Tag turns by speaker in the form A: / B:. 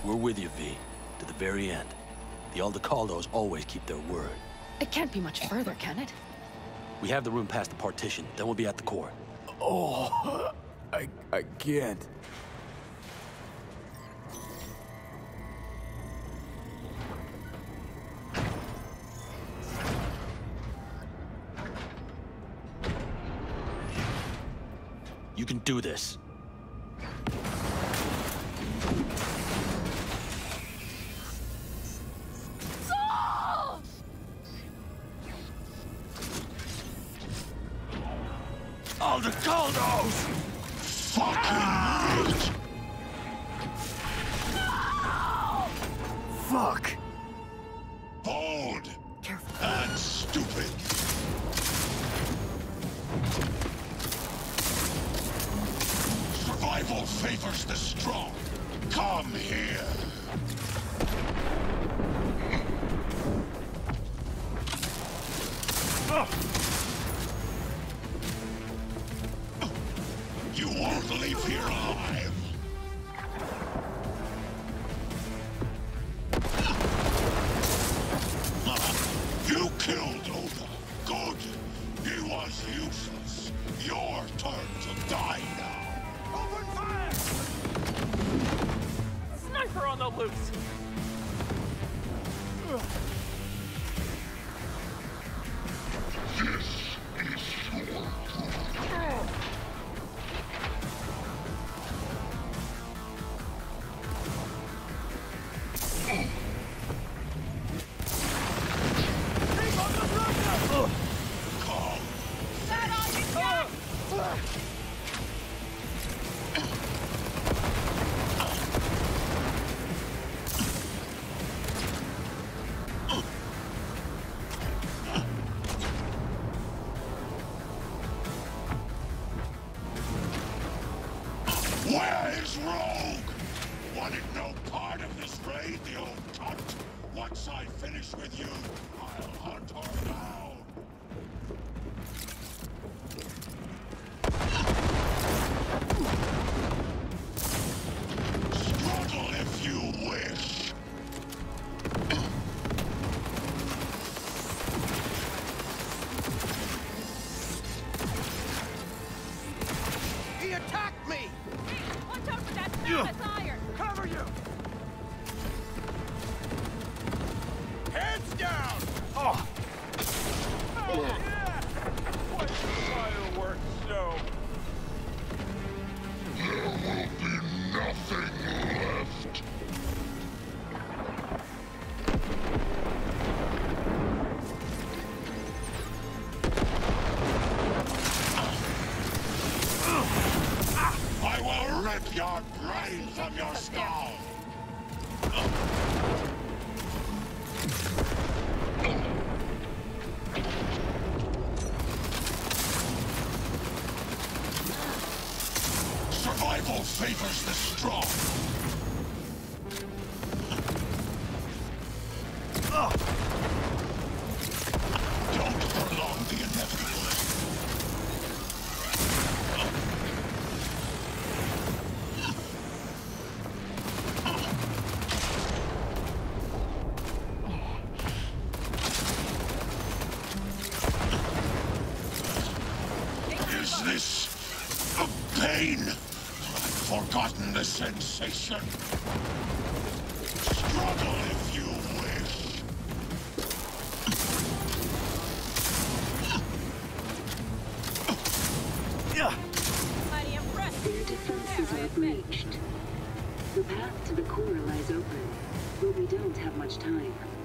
A: We're with you, V. To the very end. The Aldecaldos always keep their word.
B: It can't be much further, can it?
A: We have the room past the partition, then we'll be at the core.
C: Oh, I can't.
A: You can do this.
B: Saul!
A: Aldecaldos!
D: Fucking meat!
B: No!
C: Fuck!
D: Bold!
B: Careful.
D: And stupid! Survival favors the strong. Come here! You won't leave here alive! You killed Oda. Good. He was useless. Your turn to die now. Open fire!
E: Sniper on the loose!
D: Where is Rogue? Wanted no part of this raid, the old cunt? Once I finish with you, I'll hunt her down. Struggle if you wish.
F: He attacked me!
E: Watch out for that status iron!
F: Cover you! Hands down!
C: Oh!
F: Oh yeah! What fireworks show!
D: There will be nothing left. I will rip your brain from your skull! Survival favors the strong! Don't prolong the inevitable. Is this a pain? I've forgotten the sensation. Struggle if you wish.
E: Mighty impressed.
G: Their defenses are breached. The path to the core lies open, but we don't have much time.